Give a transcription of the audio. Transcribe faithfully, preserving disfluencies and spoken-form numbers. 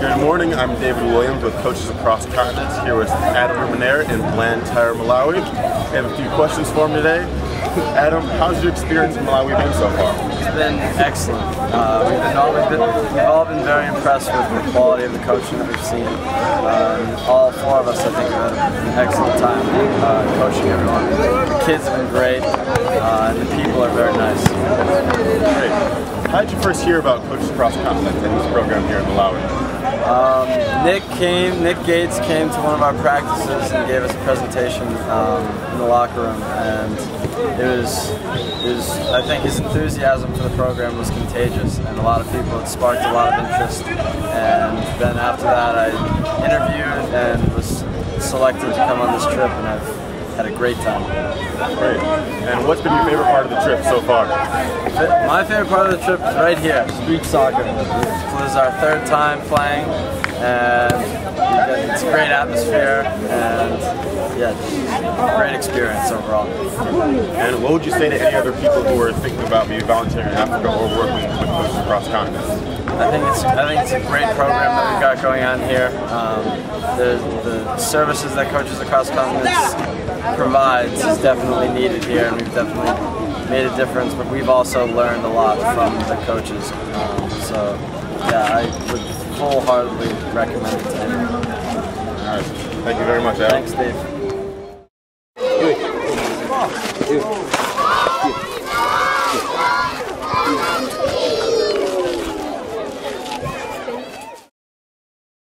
Good morning, I'm David Williams with Coaches Across Continents, here with Adam Rousmaniere in Blantyre, Malawi. We have a few questions for him today. Adam, how's your experience in Malawi been so far? It's been excellent. Uh, we've, been all, we've, been, we've all been very impressed with the quality of the coaching that we've seen. Um, all four of us, I think, have had an excellent time uh, coaching everyone. The kids have been great, uh, and the people are very nice. Great. How did you first hear about Coaches Across Continents and this program here in Malawi? Um, Nick came, Nick Gates came to one of our practices and gave us a presentation um, in the locker room, and it was, it was, I think his enthusiasm for the program was contagious, and a lot of people, it sparked a lot of interest. And then after that, I interviewed and was selected to come on this trip, and I've had a great time. Great. And what's been your favorite part of the trip so far? My favorite part of the trip is right here, street soccer. This is our third time playing, and it's a great atmosphere, and yeah, great experience overall. And what would you say to any other people who are thinking about maybe volunteering in Africa or working with Coaches Across Continents? I think it's I think it's a great program that we've got going on here. Um, the the services that Coaches Across Continents provides is definitely needed here, and we've definitely made a difference. But we've also learned a lot from the coaches. Um, so yeah, I would full-heartedly recommend it to anyone. All right. Thank you very much, Adam. Thanks, Dave.